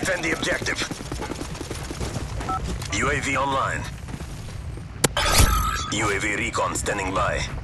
Defend the objective. UAV online. UAV recon standing by.